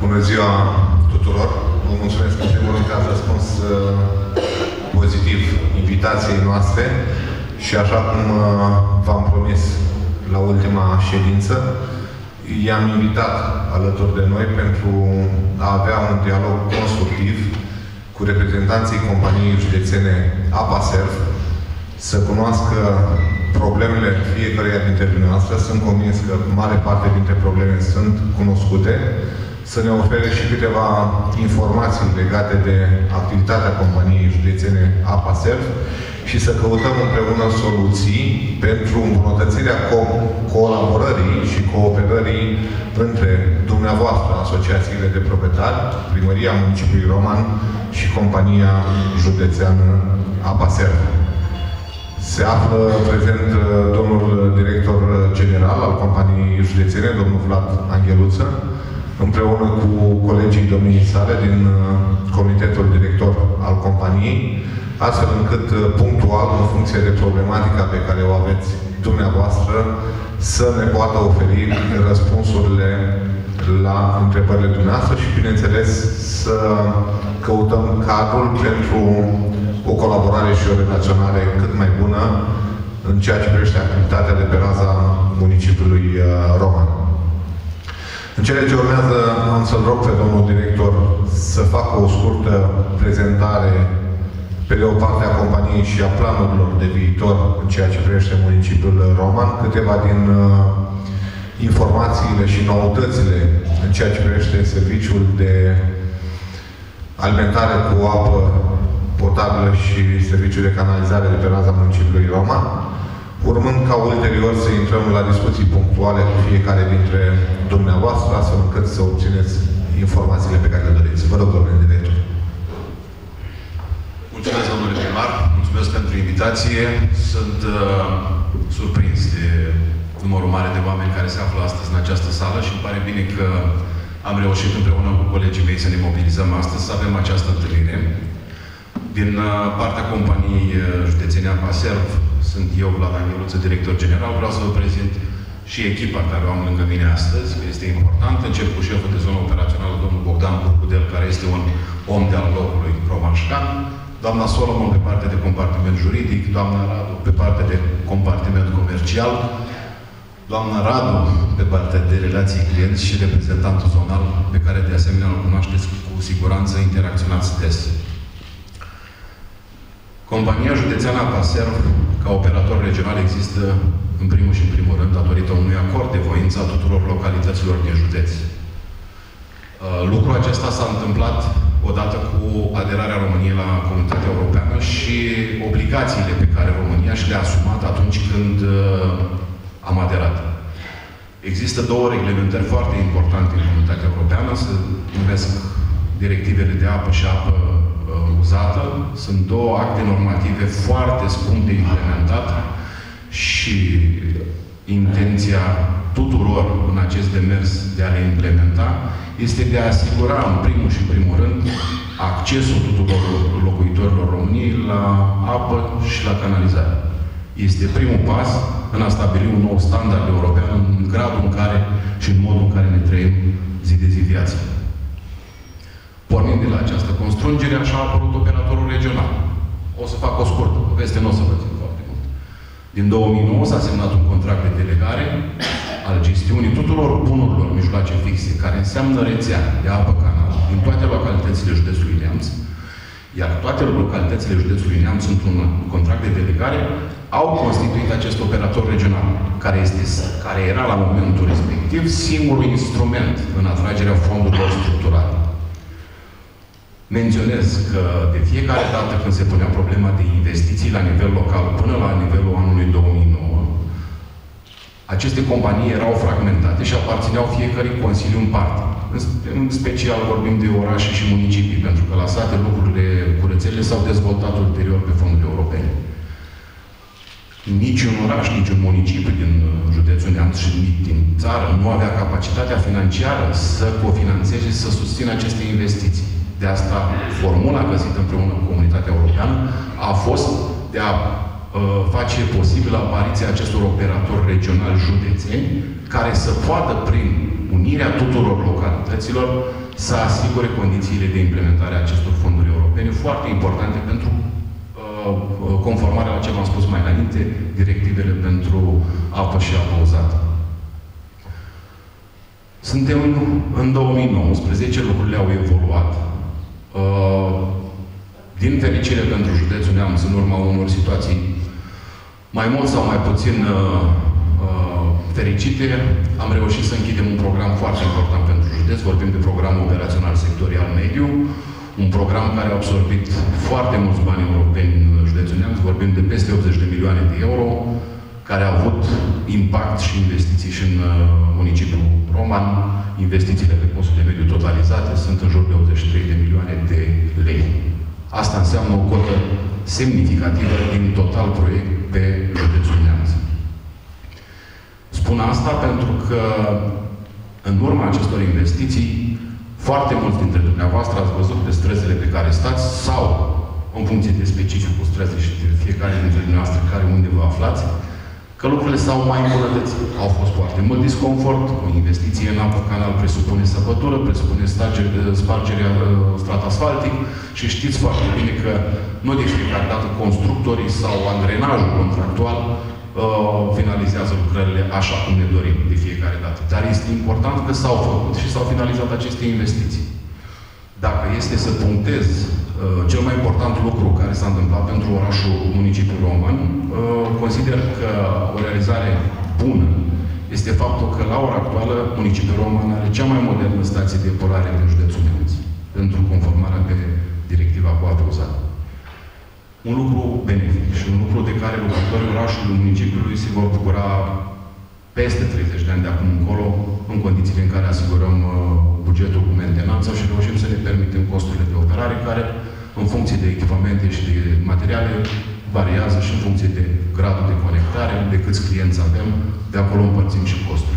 Bună ziua tuturor! Vă mulțumesc în primul rând că ați răspuns pozitiv invitației noastre și așa cum v-am promis la ultima ședință, i-am invitat alături de noi pentru a avea un dialog constructiv cu reprezentanții companiei județene Apaserv, să cunoască problemele fiecăreia dintre dumneavoastră. Sunt convins că mare parte dintre probleme sunt cunoscute, să ne ofere și câteva informații legate de activitatea companiei județene Apaserv și să căutăm împreună soluții pentru îmbunătățirea colaborării și cooperării între dumneavoastră, asociațiile de proprietari, Primăria Municipiului Roman și compania județeană Apaserv. Se află prezent domnul director general al companiei județene, domnul Vlad Angheluță, împreună cu colegii domniei sale din comitetul director al companiei, astfel încât punctual, în funcție de problematica pe care o aveți dumneavoastră, să ne poată oferi răspunsurile la întrebările dumneavoastră și, bineînțeles, să căutăm cadrul pentru o colaborare și o relaționare cât mai bună în ceea ce privește activitatea de pe raza municipiului Roman. În cele ce urmează, am să-l rog pe domnul director să facă o scurtă prezentare pe de o parte a companiei și a planurilor de viitor în ceea ce privește municipiul Roman, câteva din informațiile și noutățile în ceea ce privește serviciul de alimentare cu apă potabilă și serviciul de canalizare de pe raza municipiului Roman, urmând ca ulterior să intrăm la discuții punctuale cu fiecare dintre dumneavoastră, astfel încât să obțineți informațiile pe care le doriți. Vă rog, domnule director. Mulțumesc, domnule primar. Mulțumesc pentru invitație. Sunt surprins de numărul mare de oameni care se află astăzi în această sală și îmi pare bine că am reușit împreună cu colegii mei să ne mobilizăm astăzi, să avem această întâlnire. Din partea companiei județene Apaserv, sunt eu, Vlad Angheluță, director general. Vreau să vă prezint și echipa care o am lângă mine astăzi, că este important. Încep cu șeful de zonă operațională, domnul Bogdan Curcudel, care este un om de-al locului romanșcan, doamna Solomon pe partea de compartiment juridic, doamna Radu pe partea de compartiment comercial, doamna Radu pe partea de relații clienți și reprezentantul zonal, pe care de asemenea îl cunoașteți cu siguranță, interacționați des. Compania județeană Apaserv, ca operator regional, există în primul și în primul rând datorită unui acord de voință a tuturor localităților din județ. Lucrul acesta s-a întâmplat odată cu aderarea României la Comunitatea Europeană și obligațiile pe care România și le-a asumat atunci când am aderat. Există două reglementări foarte importante în Comunitatea Europeană, se numesc directivele de apă și apă uzată. Sunt două acte normative foarte scump de implementat și intenția tuturor în acest demers de a le implementa este de a asigura, în primul și în primul rând, accesul tuturor locuitorilor României la apă și la canalizare. Este primul pas în a stabili un nou standard european în gradul în care și în modul în care ne trăim zi de zi viața. Pornind de la această constrângere, așa a apărut operatorul regional. O să fac o scurtă poveste, nu o să vă țin foarte mult. Din 2009 s-a semnat un contract de delegare al gestiunii tuturor bunurilor mijloace fixe, care înseamnă rețea de apă canal, din toate localitățile județului Neamț, iar toate localitățile județului Neamț, într-un contract de delegare, au constituit acest operator regional, care era la momentul respectiv singurul instrument în atragerea fondurilor structurale. Menționez că de fiecare dată când se punea problema de investiții la nivel local până la nivelul anului 2009, aceste companii erau fragmentate și aparțineau fiecărui consiliu în parte. În special vorbim de orașe și municipii, pentru că lăsate lucrurile cu rețelele s-au dezvoltat ulterior pe fonduri europene. Nici un oraș, nici un municipiu din județul Neamț și din țară nu avea capacitatea financiară să cofinanțeze și să susțină aceste investiții. De asta, formula găsită împreună cu Comunitatea Europeană a fost de a face posibil apariția acestor operatori regionali județeni care să poată, prin unirea tuturor localităților, să asigure condițiile de implementare a acestor fonduri europene, foarte importante pentru conformarea la ce v-am spus mai înainte, directivele pentru apă și apă uzată. Suntem în 2019, lucrurile au evoluat. Din fericire pentru județul Neamț, în urma unor situații mai mult sau mai puțin fericite, am reușit să închidem un program foarte important pentru județ. Vorbim de programul operațional sectorial mediu, un program care a absorbit foarte mulți bani europeni în județul Neamț. Vorbim de peste 80 de milioane de euro, care a avut impact și investiții și în municipiul Roman. Investițiile pe postul de mediu totalizate sunt în jur de 83 de milioane de lei. Asta înseamnă o cotă semnificativă din total proiect pe județul Neamț. Spun asta pentru că în urma acestor investiții, foarte mulți dintre dumneavoastră ați văzut pe străzile pe care stați sau, în funcție de specificul străzii și de fiecare dintre dumneavoastră care unde vă aflați, că lucrurile s-au mai îmbunătățit. Au fost foarte mult disconfort, o investiție în apă canal presupune săpătură, presupune spargerea strat asfaltic și știți foarte bine că nu de fiecare dată constructorii sau angrenajul contractual finalizează lucrările așa cum ne dorim de fiecare dată. Dar este important că s-au făcut și s-au finalizat aceste investiții. Dacă este să punctez cel mai important lucru care s-a întâmplat pentru orașul municipiul Roman, consider că o realizare bună este faptul că la ora actuală municipiul Roman are cea mai modernă stație de epurare din județul Neamț, pentru conformarea pe directiva cu apă uzată. Un lucru benefic și un lucru de care lucrătorii orașului municipiului se vor bucura peste 30 de ani de acum încolo, în condițiile în care asigurăm bugetul cu mentenanță și reușim să ne permitem costurile de operare, care, în funcție de echipamente și de materiale, variază și în funcție de gradul de conectare, de câți clienți avem, de acolo împărțim și costuri.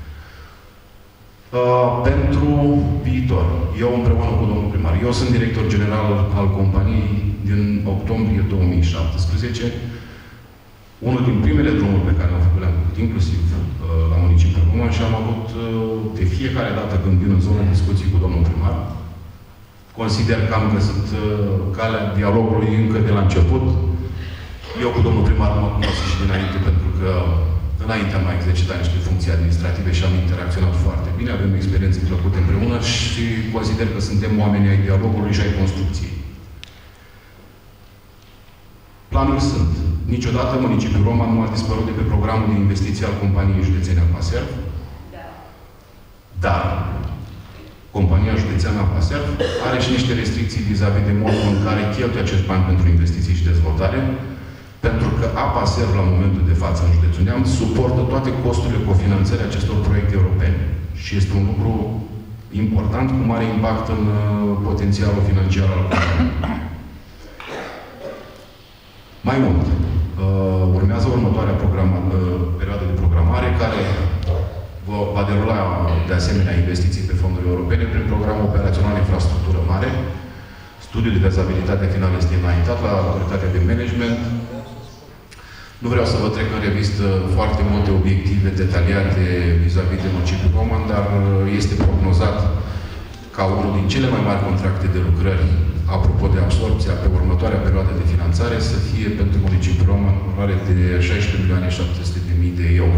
Pentru viitor, eu împreună cu domnul primar, eu sunt director general al companiei din octombrie 2017. Unul din primele drumuri pe care le-am făcut, le-am făcut inclusiv la municipiul Roman și am avut de fiecare dată când vin în zonă discuții cu domnul primar. Consider că am găsit calea dialogului încă de la început. Eu cu domnul primar mă cunosc și dinainte, pentru că înainte am mai exercitat niște funcții administrative și am interacționat foarte bine, avem experiențe plăcute împreună și consider că suntem oameni ai dialogului și ai construcției. Planuri sunt. Niciodată municipiul Roman nu a dispărut de pe programul de investiții al companiei județene Apaserv. Dar compania județeană Apaserv are și niște restricții vis-a-vis de modul în care cheltuie acești bani pentru investiții și dezvoltare, pentru că Apaserv, la momentul de față în județul Neamț, suportă toate costurile cofinanțării acestor proiecte europene. Și este un lucru important, cu mare impact în potențialul financiar al companiei. Mai mult, urmează următoarea perioadă de programare, care va derula de asemenea investiții pe fonduri europene prin programul operațional infrastructură mare. Studiul de fezabilitate final este înaintat la autoritatea de management. Nu vreau să vă trec în revistă foarte multe obiective detaliate vis-a-vis de municipiul Roman, dar este prognozat ca unul din cele mai mari contracte de lucrări, apropo de absorbția pe următoarea perioadă de finanțare, să fie pentru municipiul Roman în valoare de 16.700.000 de euro.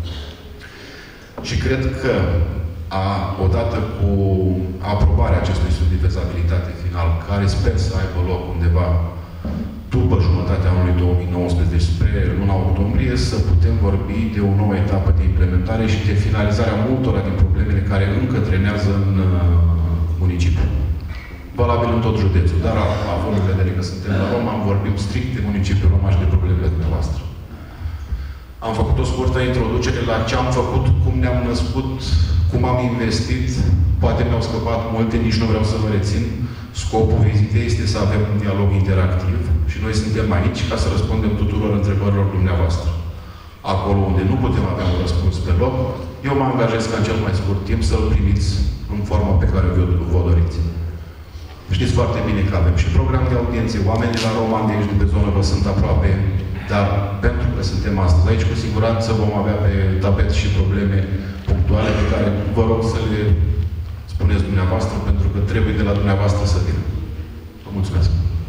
Și cred că, odată cu aprobarea acestui studiu de fezabilitate final, care sper să aibă loc undeva după jumătatea anului 2019, spre luna octombrie, să putem vorbi de o nouă etapă de implementare și de finalizarea multora din problemele care încă trenează în municipiu. Valabil în tot județul, dar având în vedere că suntem la Roman, vorbim strict de municipiul Roman și de problemele dumneavoastră. Am făcut o scurtă introducere la ce am făcut, cum ne-am născut, cum am investit. Poate mi-au scăpat multe, nici nu vreau să vă rețin. Scopul vizitei este să avem un dialog interactiv și noi suntem aici ca să răspundem tuturor întrebărilor dumneavoastră. Acolo unde nu putem avea un răspuns pe loc, eu mă angajez ca în cel mai scurt timp să-l primiți în forma pe care vă doriți. Știți foarte bine că avem și program de audiențe. Oamenii la Roman de aici, de pe zonă, vă sunt aproape. Dar pentru că suntem astăzi aici, cu siguranță vom avea pe tapet și probleme punctuale pe care vă rog să le spuneți dumneavoastră, pentru că trebuie de la dumneavoastră să vină. Vă mulțumesc.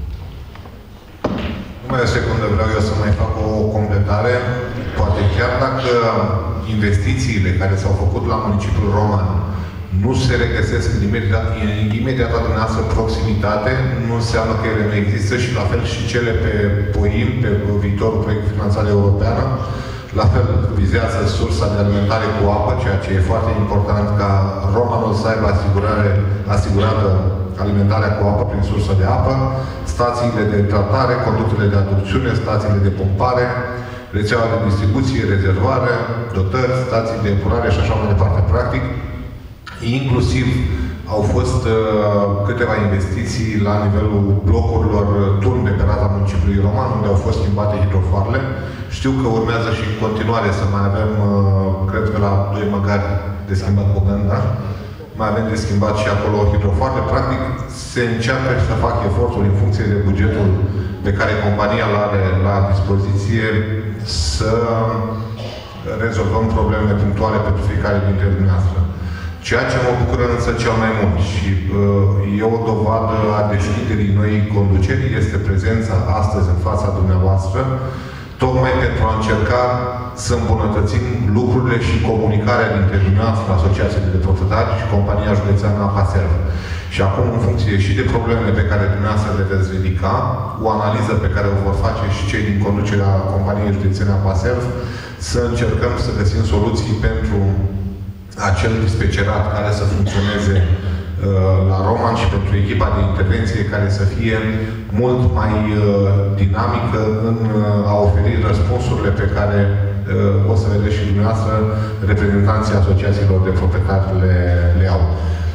Numai o secundă, vreau eu să mai fac o completare. Poate chiar dacă investițiile care s-au făcut la municipiul Roman nu se regăsesc în imediata dumneavoastră proximitate, nu înseamnă că ele nu există și la fel și cele pe POIM, pe viitorul proiect de finanțare europeană, la fel vizează sursa de alimentare cu apă, ceea ce e foarte important ca Romanul să aibă asigurată alimentarea cu apă prin sursă de apă, stațiile de tratare, conductele de aducțiune, stațiile de pompare, rețeaua de distribuție, rezervare, dotări, stații de epurare și așa mai departe. Practic, inclusiv au fost câteva investiții la nivelul blocurilor turn de pe rata municipiului Roman, unde au fost schimbate hidrofoarele. Știu că urmează și în continuare să mai avem, cred că la 2 măgari de schimbat Bogdan, da? Mai avem de schimbat și acolo hidrofoarele. Practic, se încearcă să facă eforturi în funcție de bugetul pe care compania îl are la dispoziție să rezolvăm problemele punctuale pentru fiecare dintre dumneavoastră. Ceea ce mă bucură însă cel mai mult și e o dovadă a deschiderii noii conduceri este prezența astăzi în fața dumneavoastră, tocmai pentru a încerca să îmbunătățim lucrurile și comunicarea dintre dumneavoastră, Asociațiile de Proprietari și Compania Județeană Apaserv. Și acum, în funcție și de problemele pe care dumneavoastră le veți ridica, o analiză pe care o vor face și cei din conducerea Companiei Județene Apaserv, să încercăm să găsim soluții pentru acel dispecerat care să funcționeze la Roman și pentru echipa de intervenție care să fie mult mai dinamică în a oferi răspunsurile pe care o să vedeți și dumneavoastră reprezentanții asociațiilor de proprietari le au.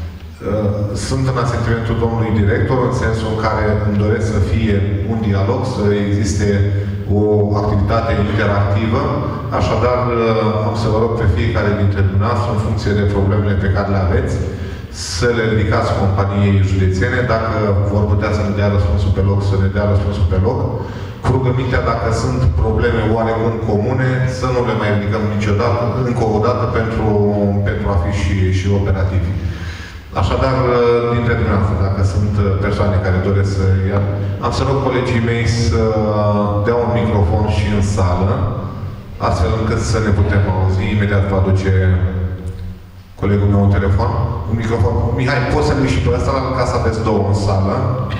Sunt în asentimentul domnului director, în sensul în care îmi doresc să fie un dialog, să existe o activitate interactivă. Așadar, am să vă rog pe fiecare dintre dumneavoastră, în funcție de problemele pe care le aveți, să le ridicați companiei județene. Dacă vor putea să ne dea răspunsul pe loc, să ne dea răspunsul pe loc. Cu rugămintea, dacă sunt probleme oarecum comune, să nu le mai ridicăm niciodată, încă o dată, pentru a fi și operativi. Așadar, dintre dumneavoastră, dacă sunt persoane care doresc să ia, am să rog colegii mei să dea un microfon și în sală, astfel încât să ne putem auzi. Imediat vă aduce colegul meu un telefon. Un microfon. Mihai, poți să-l și pe ăsta, ca să aveți 2 în sală?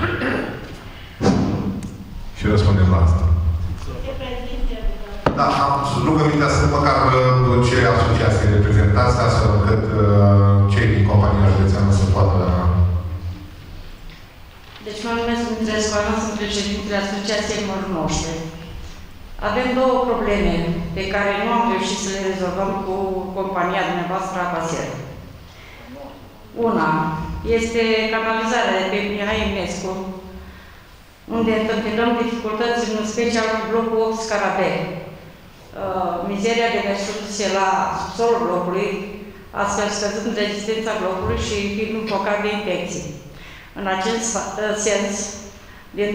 Și răspundem la asta. Da, am rugămintea să măcar ce asociații reprezentați, astfel încât cei din compania județeană să poată... Deci mă numesc Dumitrescu Ana, sunt președintele Asociației Mărnoște. Avem 2 probleme pe care nu am reușit să le rezolvăm cu compania dumneavoastră Apaserv. Una este canalizarea de pe Mihai Eminescu, unde întâmpinăm dificultăți, în special cu blocul 8 Scarabei. Mizeria de mesurduse la subsolul blocului, astfel scăzând rezistența blocului și fiind un focar de infecții. În acest sens, din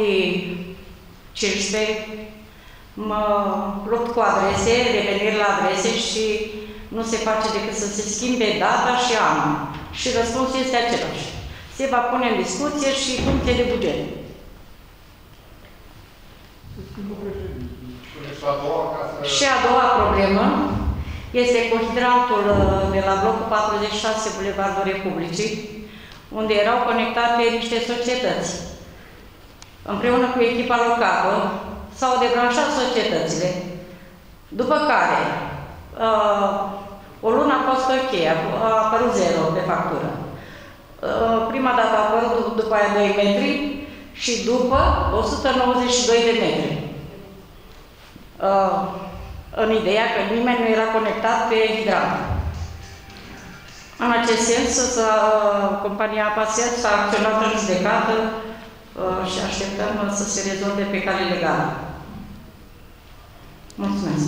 2015, mă lupt cu adrese, reveniri la adrese și nu se face decât să se schimbe data și anul. Și răspunsul este același. Se va pune în discuție și puncte de buget. Și a doua problemă este cu hidrantul de la blocul 46 Bulevardul Republicii, unde erau conectate niște societăți. Împreună cu echipa locală s-au debranșat societățile, după care o lună a fost ok, a apărut 0 pe factură. Prima dată a apărut după aia 2 metri și după 192 de metri. În ideea că nimeni nu era conectat pe hidrant. În acest sens, compania Apaserv s-a acționat în judecată și așteptăm să se rezolve pe cale legală. Mulțumesc.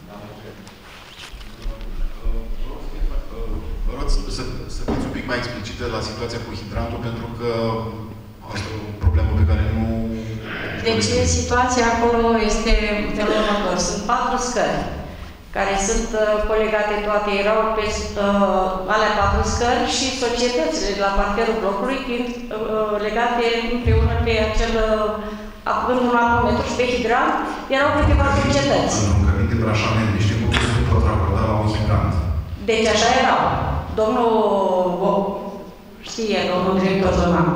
Vă rog să fiți un pic mai explicite la situația cu hidrantul, pentru că asta e o problemă pe care nu Deci situația acolo este felul următor. Sunt 4 scări care sunt colegate toate, erau pe alea 4 scări și societățile de la parterul blocului fiind legate împreună pe acel, având un apometru și pe hidrant, erau câteva societăți. În încălnit de branșamente, știm cum se pot racorda la un hidrant. Deci așa erau. Domnul știe, domnul director zonal.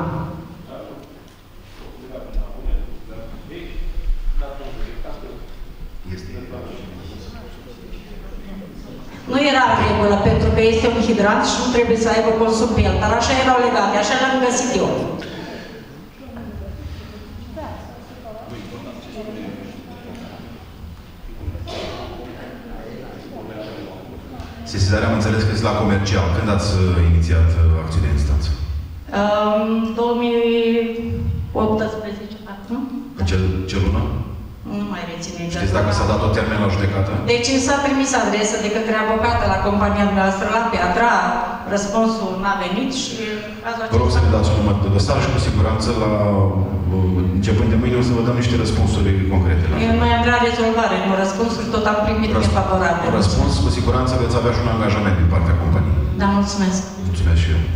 Nu era în regulă, pentru că este un hidrant și nu trebuie să aibă consum pe el, dar așa erau legate, așa le-am găsit eu. Sesizarea am înțeles că este la comercial. Când ați inițiat acțiunea în instanță? 2018, acum? În ce lună? Nu mai reține. Știți dacă s-a dat o termen la judecată? Deci s-a trimis adresă de către avocată la compania noastră la Piatra, răspunsul n-a venit și vă rog să ne dați un număr de dosar și cu siguranță la începând de mâine o să vă dăm niște răspunsuri concrete. Noi am vrea rezolvare, nu răspunsuri, tot am primit nefavorabile. Răspuns, cu siguranță veți avea și un angajament din partea companiei. Da, mulțumesc. Mulțumesc și eu.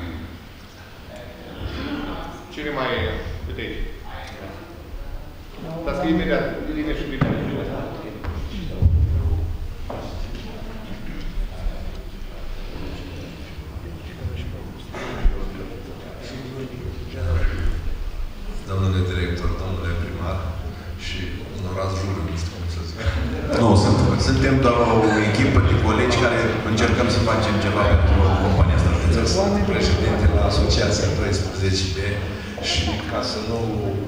Cine mai e? Uite aici. Dar scrie imediat, bine și bine. Domnule director, domnule primar și onorați jurul, nu știu cum să zic. Nu, suntem doar o echipă de colegi care încercăm să facem ceva pentru compania asta. Sunt președinte la Asociația 12B și ca să nu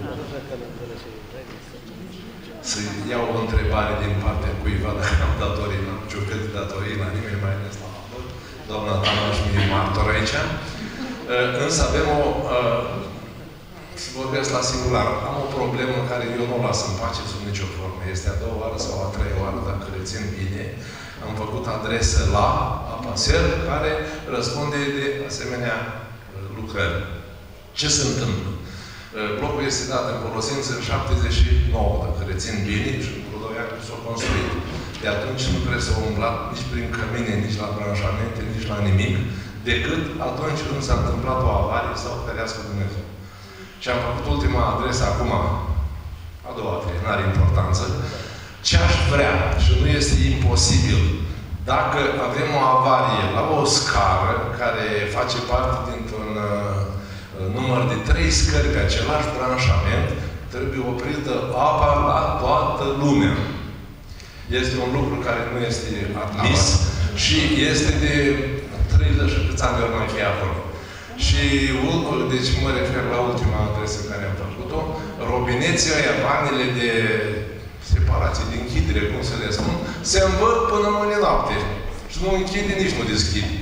să iau o întrebare din partea cuiva dacă am datorii, n-am niciun fel de datorii la nimeni, mai ales la doamna Tana și mie martor aici. Însă avem o să vorbesc la singular. Am o problemă care eu nu o las în pace sub nicio formă. Este a 2-a oară sau a 3-a oară, dacă le țin bine. Am făcut adresă la Apaserv, care răspunde de asemenea lucrări. Ce se întâmplă? Blocul este dat în folosință în 79, dacă le țin bine, și în 2 ani s-a construit. De atunci nu trebuie să umblat nici prin cămine, nici la branșamente, nici la nimic, decât atunci când s-a întâmplat o avarie sau ferească Dumnezeu. Și am făcut ultima adresă acum, a doua, nu are importanță, ce aș vrea, și nu este imposibil, dacă avem o avarie la o scară care face parte dintr-un număr de 3 scări pe același branșament, trebuie oprită apa la toată lumea. Este un lucru care nu este admis și este de 30 și câți ani ori mai fi acolo. Și, deci mă refer la ultima adresă care am făcut-o, robineții ăia, vanele de separație, de închidere, cum să le spun, se învăr până mâine noapte. Și nu închide, nici nu deschide.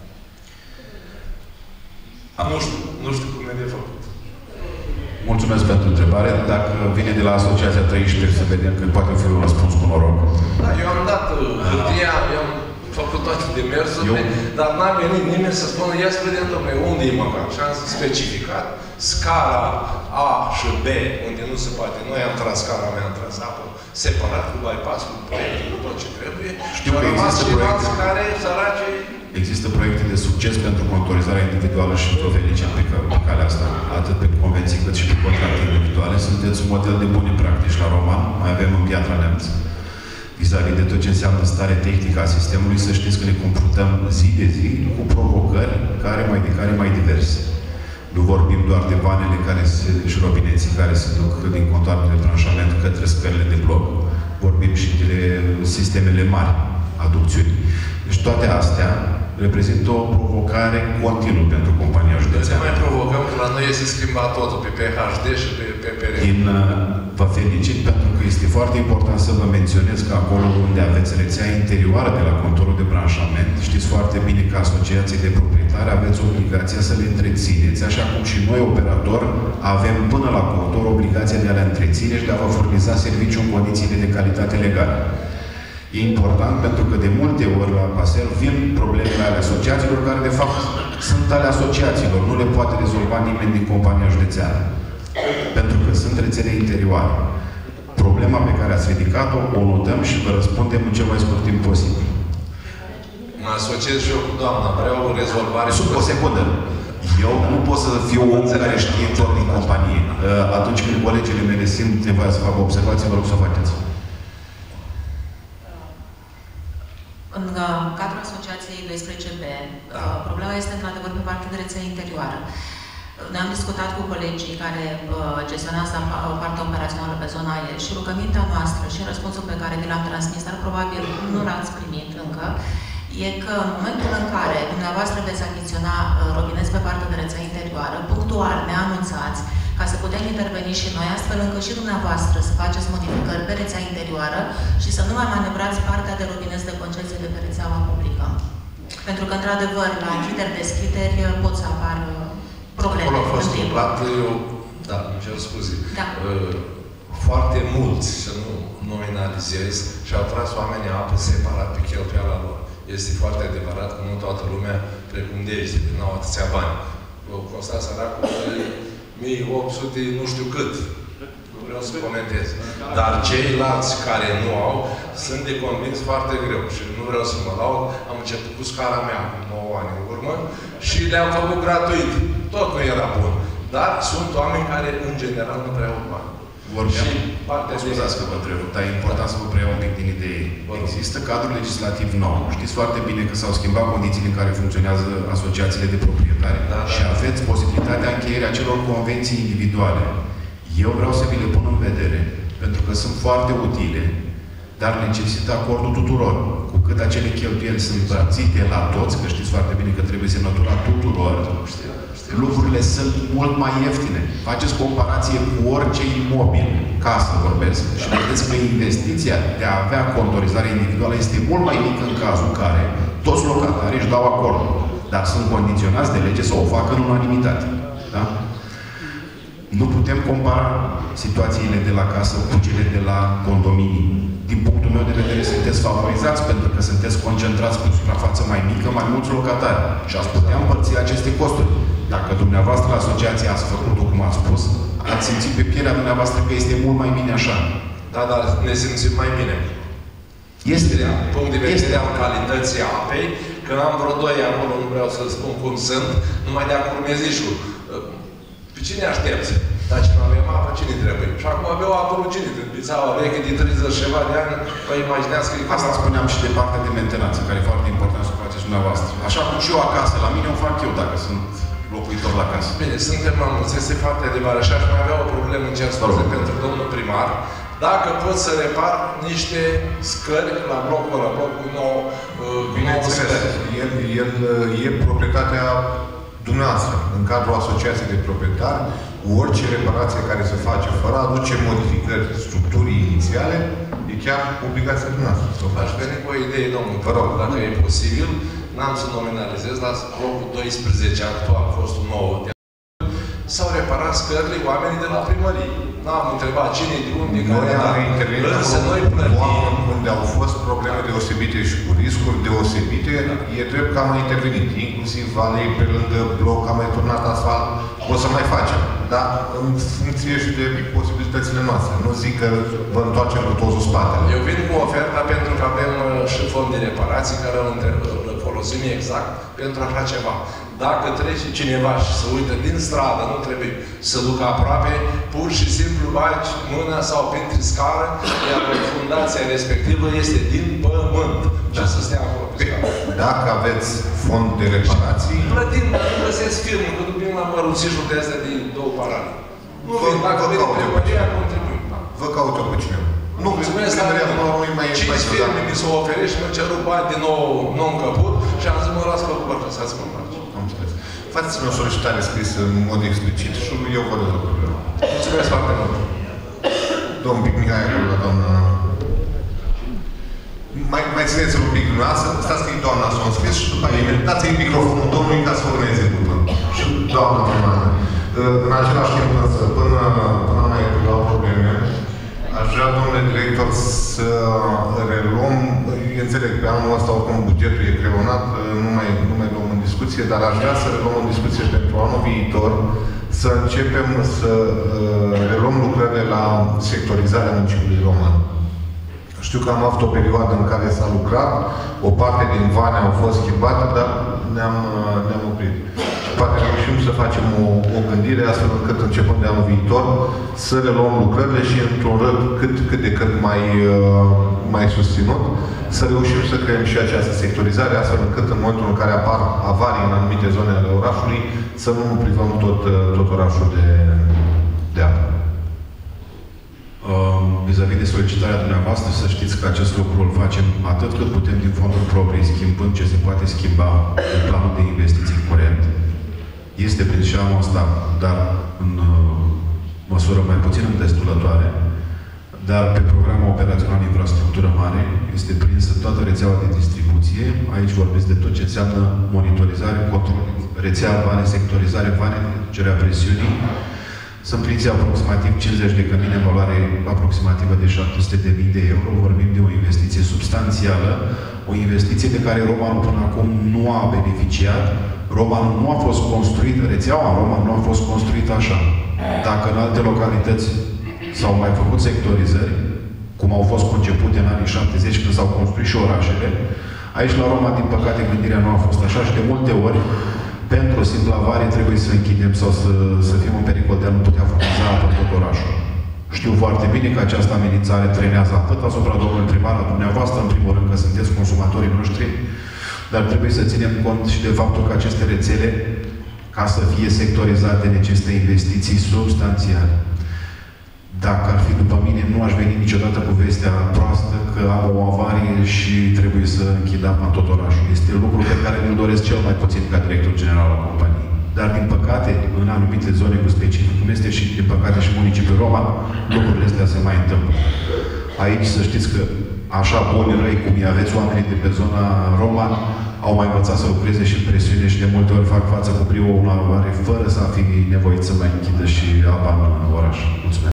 Nu știu cum e de făcut. Mulțumesc pentru întrebare. Dacă vine de la Asociația 13, să vedem că poate fi un răspuns cu noroc. Da, eu am dat hârtia, eu am făcut toate demersurile, dar n-a venit nimeni să spună, ia să vedem, domnule, unde e măcar? Și am specificat scara A și B, unde nu se poate. Noi am tras scara mea, am tras apă, separat, cu bypass, cu proiecte, cu tot ce trebuie. Știu că există proiecte care, sărace... Există proiecte de succes pentru contorizarea individuală și vă felicit pe calea asta. Atât pe convenții cât și pe contracte individuale. Sunteți un model de bune practici la Roman. Mai avem în Piatra Neamț. Vis-a-vis de tot ce înseamnă stare tehnică a sistemului, să știți că ne confruntăm zi de zi cu provocări care mai diverse. Nu vorbim doar de vanele și robineții care se duc din contoarele de tranșament către scările de bloc. Vorbim și de sistemele mari, aducțiuni. Deci toate astea reprezintă o provocare continuă pentru compania județeană. Să mai provocăm că la noi este schimbat totul pe PHD și pe PPR. Vă felicit pentru că este foarte important să vă menționez că acolo unde aveți rețea interioară de la contorul de branșament, știți foarte bine că asociații de proprietari aveți obligația să le întrețineți, așa cum și noi, operatori, avem până la contor obligația de a le întreține și de a vă furniza serviciu în condițiile de calitate legală. E important pentru că de multe ori la Apaserv vin problemele ale asociațiilor care de fapt sunt ale asociațiilor. Nu le poate rezolva nimeni din compania județeană. Pentru că că sunt rețele interioare. Problema pe care ați ridicat-o, o notăm și vă răspundem în cel mai scurt timp posibil. Mă asociez și eu cu doamna. Vreau o rezolvare. Sub o secundă. Eu nu pot să fiu om care știe tot din companie. Atunci când colegele mele simt nevoia să facă observații, vă rog să o faceți. În cadrul Asociației 12B, problema este într-adevăr pe partea de rețea interioară. Ne-am discutat cu colegii care gestionează partea operațională pe zona E și rugămintea noastră și răspunsul pe care vi l-am transmis, dar probabil nu l-ați primit încă, e că în momentul în care dumneavoastră veți achiziționa robineți pe partea de rețea interioară, punctual ne anunțați ca să putem interveni și noi, astfel încât și dumneavoastră să faceți modificări pe rețea interioară și să nu mai manevrați partea de robineți de concesie de pe rețeaua publică. Pentru că, într-adevăr, la închideri-deschideri pot să apară probleme. Acolo a fost întâmplat, da, îmi cer scuze, foarte mulți, să nu nominalizez, și-au tras oamenii apă separat pe cheltuiala lor. Este foarte adevărat că nu toată lumea, precum de aici, n-au atâția bani. Costa săracul 1800, nu știu cât. Nu vreau să comentez. Dar ceilalți care nu au, sunt de convins foarte greu. Și nu vreau să mă laud. Am început cu scara mea, cu 9 ani în urmă, și le-am făcut gratuit. Tot nu era bun. Dar sunt oameni care, în general, nu prea au bani. Scuzați că vă întreb, dar e important să vă preiau un pic din idei. Există cadrul legislativ nou. Știți foarte bine că s-au schimbat condițiile în care funcționează asociațiile de proprietari și aveți posibilitatea încheierii acelor convenții individuale. Eu vreau să vi le pun în vedere, pentru că sunt foarte utile, dar necesită acordul tuturor. Cu cât acele cheltuieli sunt împărțite la toți, că știți foarte bine că trebuie semnătura tuturor, lucrurile sunt mult mai ieftine. Faceți comparație cu orice imobil, casă vorbesc, și vedeți că investiția de a avea contorizare individuală este mult mai mică în cazul în care toți locatarii își dau acord. Dar sunt condiționați de lege să o facă în unanimitate. Da? Nu putem compara situațiile de la casă cu cele de la condominii. Din punctul meu de vedere, sunteți favorizați pentru că sunteți concentrați pe o suprafață mai mică, mai mulți locatari. Și ați putea împărți aceste costuri. Dacă dumneavoastră la asociație ați făcut-o cum ați spus, ați simțit pe pielea dumneavoastră că este mult mai bine așa. Da, dar ne simțim mai bine. Este. Punct de vedere al calității apei, că am vreo 2 acolo, nu vreau să spun cum sunt, numai de acum mezișul. Pe cine aștepți? Dar ce nu avem apă, cine trebuie? Și acum aveau apă rugină, din pițaua veche de 30 ceva de ani, vă imagineați că e... Asta spuneam și de partea de mentenanță, care e foarte important să o faceți dumneavoastră. Așa cum și eu acasă, la mine o fac eu, dacă sunt locuitor la casă. Bine, suntem mai mulți, este foarte adevărat. Și aș mai avea o problemă în cer scuze pentru domnul primar. Dacă pot să repar niște scări la blocul 9, bineînțeles, el e proprietatea dumneavoastră. În cadrul asociației de proprietari, orice reparație care se face fără a aduce modificări structurii inițiale, e chiar obligația dumneavoastră. Aș veni cu o idee, domnul, vă rog, dacă e posibil, n-am să nominalizez, dar blocul 12 actual, fostul 9, s-au reparat scările oamenii de la primărie. N-am întrebat cine, de unde, care am intervenit unde au fost probleme deosebite și cu riscuri deosebite, e drept că am mai intervenit. Inclusiv alei pe lângă bloc, am mai turnat asfalt, o să mai facem. Dar în funcție și de posibilitățile noastre. Nu zic că vă întoarcem cu totul spatele. Eu vin cu oferta pentru că avem și fond de reparații care îl folosim exact pentru așa ceva. Dacă trece cineva și se uită din stradă, nu trebuie să ducă aproape, pur și simplu bagi mâna sau printre scară, iar fundația respectivă este din pământ. Și să stea acolo pe scară. Dacă aveți fond de reparații... Plătim, dar nu găsesc firmă, că după la măruțișul de astea de 2 parale. Nu vin, dacă vine primăria, contribuim. Vă caut eu pe cineva. Nu, mulțumesc, dar 5 firme mi s-au oferit și mi-au cerut bani din nou non-încăput și am zis, mă las pe cuvărtă să-ți mă faci. Faceți-mi o solicitare scrisă în mod explicit și eu vă rezolv problema. Mulțumesc foarte mult. Domnul Pic Mihai, acolo, doamna... Mai țineți-l un pic dumneavoastră, stați că e doamna s-o înscris și după aia dați-i microfonul domnului ca să urmeze după. Și doamna primară. În același timp, însă, până mai la probleme, aș vrea, domnule director, să reluăm, înțeleg, pe anul ăsta, oricum, bugetul e creionat, nu mai luăm în discuție, dar aș vrea să reluăm în discuție pentru anul viitor, să începem să reluăm lucrările la sectorizarea municipiului Roman. Știu că am avut o perioadă în care s-a lucrat, o parte din vane au fost schimbate, dar ne-am oprit. Și poate reușim să facem o gândire astfel încât, începând de anul viitor, să reluăm lucrările și într-un rând cât de cât mai susținut, să reușim să creăm și această sectorizare, astfel încât în momentul în care apar avarii în anumite zone ale orașului, să nu privăm tot orașul de apă. Vis-a-vis de solicitarea dumneavoastră, să știți că acest lucru îl facem atât cât putem din fonduri proprii, schimbând ce se poate schimba în planul de investiții curent. Este prins și anul ăsta, dar în măsură mai puțin îndestulătoare. Dar pe programul operațional infrastructură mare este prinsă toată rețeaua de distribuție. Aici vorbesc de tot ce înseamnă monitorizare, control, rețea vane, sectorizare vane, reducerea presiunii. Sunt prinse aproximativ 50 de cămine în valoare aproximativă de 700.000 de euro. Vorbim de o investiție substanțială, o investiție de care Romanul până acum nu a beneficiat. Romanul nu a fost construită, rețeaua în Roman nu a fost construită așa. Dacă în alte localități s-au mai făcut sectorizări, cum au fost concepute în anii 70 când s-au construit și orașele, aici la Roma, din păcate, gândirea nu a fost așa și de multe ori pentru o simplă avarie trebuie să închidem sau să fim în pericol de a nu putea furniza apă în tot orașul. Știu foarte bine că această amenințare trenează atât asupra domnului primar, la dumneavoastră, în primul rând, că sunteți consumatorii noștri, dar trebuie să ținem cont și de faptul că aceste rețele, ca să fie sectorizate, necesită investiții substanțiale. Dacă ar fi după mine, nu aș veni niciodată cu vestea proastă că am o avarie și trebuie să închid apa în tot orașul. Este lucrul pe care îl doresc cel mai puțin ca director general al companiei. Dar, din păcate, în anumite zone cu specific, cum este și, din păcate, și municipiul Roman, lucrurile astea se mai întâmplă. Aici să știți că, așa buni răi cum îi aveți oamenii de pe zona Roman, au mai învățat să lucreze și presiune și de multe ori fac față cu brio unor avare fără să fi nevoit să mai închidă și apa în oraș. Mulțumesc!